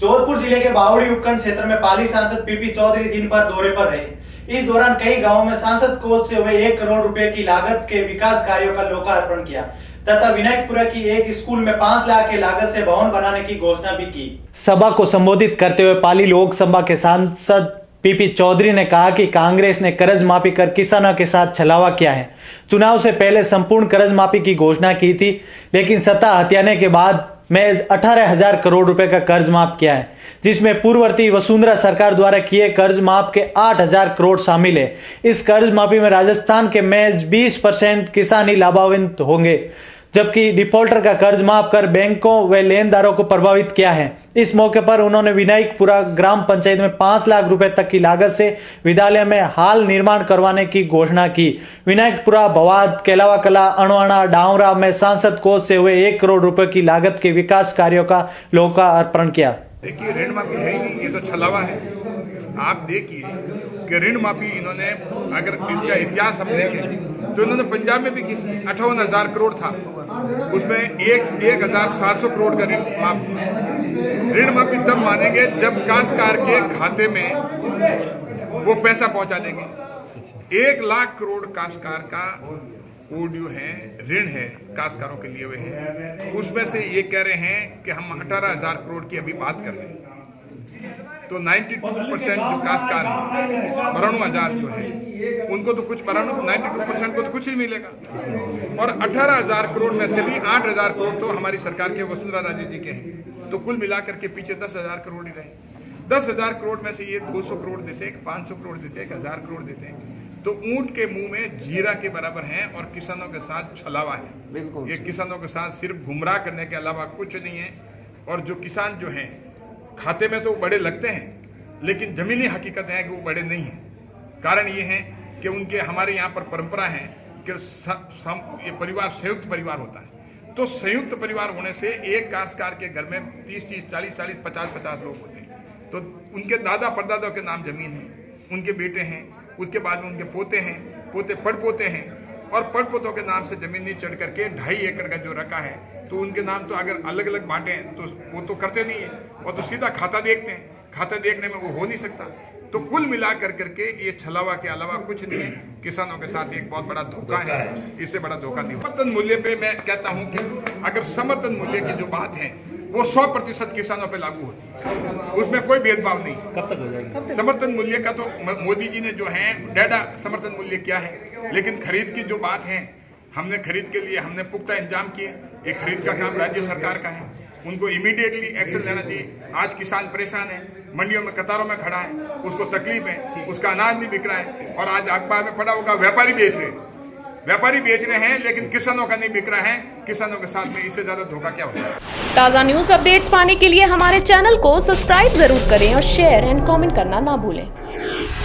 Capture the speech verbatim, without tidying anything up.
जोधपुर जिले के बावड़ी उपखंड क्षेत्र में पाली सांसद पीपी चौधरी दिन भर दौरे पर रहे। इस दौरान कई गांवों में सांसद कोष से हुए एक करोड़ रुपए की लागत के विकास कार्यों का लोकार्पण किया तथा विनायकपुरा की एक स्कूल में पाँच लाख की लागत से भवन बनाने की घोषणा भी की। सभा को संबोधित करते हुए पाली लोकसभा के सांसद पीपी चौधरी ने कहा कि कांग्रेस ने कर्ज माफी कर किसानों के साथ छलावा किया है। चुनाव से पहले संपूर्ण कर्ज माफी की घोषणा की थी, लेकिन सत्ता हथियाने के बाद महज अठारह हजार करोड़ रुपए का कर्ज माफ किया है, जिसमें पूर्ववर्ती वसुंधरा सरकार द्वारा किए कर्ज माफ के आठ हजार करोड़ शामिल है। इस कर्ज माफी में राजस्थान के महज बीस परसेंट किसान ही लाभान्वित होंगे, जबकि डिफॉल्टर का कर्ज माफ कर बैंकों व लेनदारों को प्रभावित किया है। इस मौके पर उन्होंने विनायकपुरा ग्राम पंचायत में पांच लाख रुपए तक की लागत से विद्यालय में हाल निर्माण करवाने की घोषणा की। विनायकपुरा, भवाद, केलावा कला, अणुआणा, डावरा में सांसद कोष से हुए एक करोड़ रुपए की लागत के विकास कार्यों का लोकार्पण किया। देखिए, ऋण माफी है ही नहीं, ये तो छलावा है। आप देखिए कि ऋण माफी इन्होंने, अगर इसका इतिहास हम देखें तो इन्होंने पंजाब में भी की थी, अट्ठावन हजार करोड़ था, उसमें एक एक हजार सात सौ करोड़ का ऋण माफी। ऋण माफी तब मानेंगे जब काश्तकार के खाते में वो पैसा पहुंचा देंगे। एक लाख करोड़ काश्तकार का ओडियो है, ऋण है, काश्तकारों के लिए हुए हैं। उसमें से ये कह रहे हैं कि हम अठारह हजार करोड़ की अभी बात कर रहे हैं, तो बानवे परसेंट जो काश्तकार हैं, बानवे हजार जो है, उनको तो कुछ बानवे परसेंट को तो कुछ ही मिलेगा। और अठारह हजार करोड़ में से भी आठ हजार करोड़ तो हमारी सरकार के वसुंधरा राजे जी के हैं, तो कुल मिलाकर के पीछे दस हजार करोड़ ही रहे। दस हजार करोड़ में से ये दो सौ करोड़ देते हैं, पांच सौ करोड़ देते हैं, एक हजार करोड़ देते हैं, तो ऊंट के मुंह में जीरा के बराबर है और किसानों के साथ छलावा है। बिल्कुल, ये किसानों के साथ सिर्फ गुमराह करने के अलावा कुछ नहीं है। और जो किसान जो हैं खाते में तो वो बड़े लगते हैं, लेकिन जमीनी हकीकत है कि वो बड़े नहीं हैं। कारण ये है कि उनके, हमारे यहाँ पर परंपरा है कि सम, ये परिवार संयुक्त परिवार होता है, तो संयुक्त परिवार होने से एक काश्तकार के घर में तीस तीस चालीस चालीस पचास पचास लोग होते हैं, तो उनके दादा परदादा के नाम जमीन है, उनके बेटे हैं, उसके बाद में उनके पोते हैं, पोते पड़पोते हैं, और पड़पोतों के नाम से जमीन नहीं चढ़ करके ढाई एकड़ का जो रखा है, तो उनके नाम तो अगर अलग अलग बांटे हैं तो वो तो करते नहीं है, और तो सीधा खाता देखते हैं। खाता देखने में वो हो नहीं सकता। तो कुल मिला कर करके ये छलावा के अलावा कुछ नहीं है। किसानों के साथ एक बहुत बड़ा धोखा है, इससे बड़ा धोखा नहीं। समर्थन मूल्य पे मैं कहता हूं कि अगर समर्थन मूल्य की जो बात है वो सौ प्रतिशत किसानों पे लागू होती है, उसमें कोई भेदभाव नहीं। कब तक हो जाएगा समर्थन मूल्य का? तो मोदी जी ने जो है डेढ़ा समर्थन मूल्य किया है, लेकिन खरीद की जो बात है, हमने खरीद के लिए हमने पुख्ता इंतजाम किए। ये खरीद का काम राज्य सरकार का है, उनको इमीडिएटली एक्शन लेना चाहिए। आज किसान परेशान है, मंडियों में कतारों में खड़ा है, उसको तकलीफ है, उसका अनाज नहीं बिक रहा है, और आज अखबार में पड़ा होगा व्यापारी बेच रहे हैं, व्यापारी बेच रहे हैं, लेकिन किसानों का नहीं बिक रहा है। किसानों के साथ में इससे ज्यादा धोखा क्या होता है? ताज़ा न्यूज अपडेट्स पाने के लिए हमारे चैनल को सब्सक्राइब जरूर करें और शेयर एंड कमेंट करना ना भूलें।